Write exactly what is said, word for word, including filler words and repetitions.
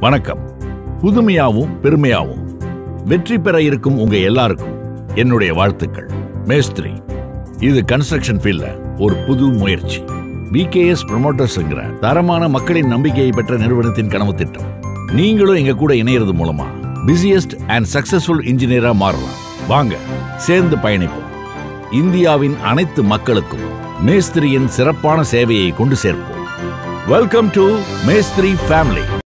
வணக்கம். புதுமையாவும் பெருமையாவும் வெற்றி பெற இருக்கும் உங்க எல்லாருக்கும் என்னுடைய வாழ்த்துக்கள். மேஸ்திரி, இது கன்ஸ்ட்ரக்ஷன் ஃபீல்ட்ல ஒரு புது முயற்சி. வி கே எஸ் ப்ரமோட்டர்ஸ்ங்கிற தரமான மக்களின் நம்பிக்கையை பெற்ற நிறுவனத்தின் கனவு திட்டம். நீங்களும் எங்க கூட இணையறது மூலமா பிஸியஸ்ட் அண்ட் சக்சஸ்ஃபுல் இன்ஜினியரா மாறலாம். வாங்க சேர்ந்து பயணிப்போம். இந்தியாவின் அனைத்து மக்களுக்கும் மேஸ்திரியின் சிறப்பான சேவையை கொண்டு சேர்ப்போம். Welcome to Mestri family.